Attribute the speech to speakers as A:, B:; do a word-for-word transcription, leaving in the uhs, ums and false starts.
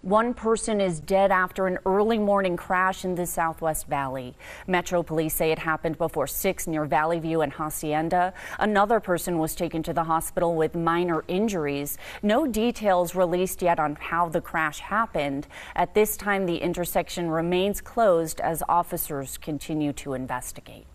A: One person is dead after an early morning crash in the Southwest Valley. Metro Police say it happened before six near Valley View and Hacienda. Another person was taken to the hospital with minor injuries. No details released yet on how the crash happened. At this time, the intersection remains closed as officers continue to investigate.